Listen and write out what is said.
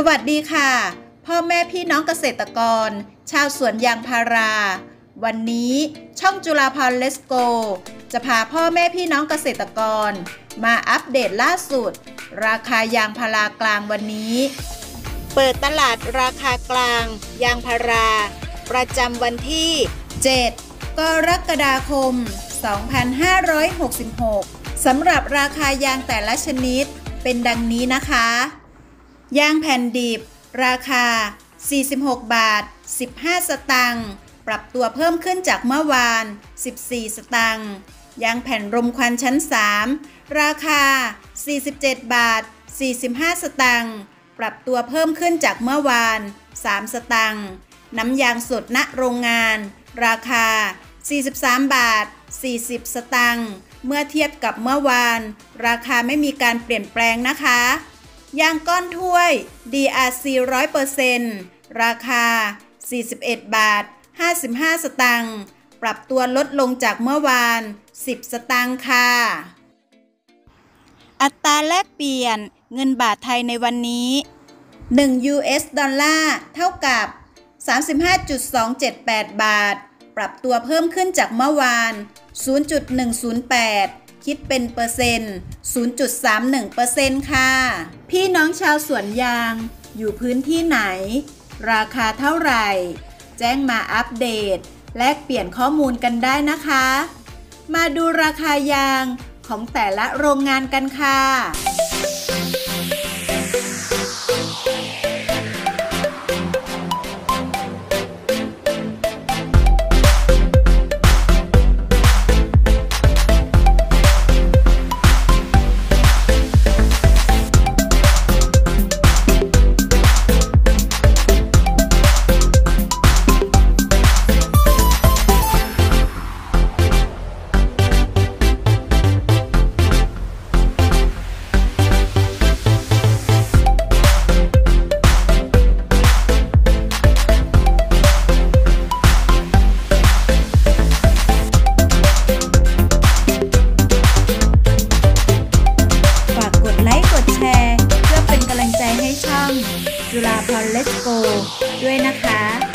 วัสดีค่ะพ่อแม่พี่น้องเกษตรกรชาวสวนยางพาราวันนี้ช่องจุฬาภรณ์เลสโกจะพาพ่อแม่พี่น้องเกษตรกรมาอัปเดตล่าสุดราคายางพารากลางวันนี้เปิดตลาดราคากลางยางพาราประจำวันที่ 7 กรกฎาคม 2566 สำหรับราคายางแต่ละชนิดเป็นดังนี้นะคะยางแผ่นดิบราคา46 บาท 15 สตางค์ปรับตัวเพิ่มขึ้นจากเมื่อวาน14 สตางค์ยางแผ่นรมควันชั้น 3 ราคา47 บาท 45 สตางค์ปรับตัวเพิ่มขึ้นจากเมื่อวาน3 สตางค์น้ำยางสดณโรงงานราคา43 บาท 40 สตางค์เมื่อเทียบกับเมื่อวานราคาไม่มีการเปลี่ยนแปลงนะคะยางก้อนถ้วย DRC 100% ราคา41 บาท 55 สตางค์ปรับตัวลดลงจากเมื่อวาน10 สตางค์ค่ะอัตราแลกเปลี่ยนเงินบาทไทยในวันนี้1 US ดอลลาร์เท่ากับ 35.278 บาทปรับตัวเพิ่มขึ้นจากเมื่อวาน 0.108 คิดเป็นเปอร์เซ็นต์ 0.31% ค่ะพี่น้องชาวสวนยางอยู่พื้นที่ไหนราคาเท่าไหร่แจ้งมาอัปเดตแลกเปลี่ยนข้อมูลกันได้นะคะมาดูราคายางของแต่ละโรงงานกันค่ะจุฬาภรณ์เลสโกด้วยนะคะ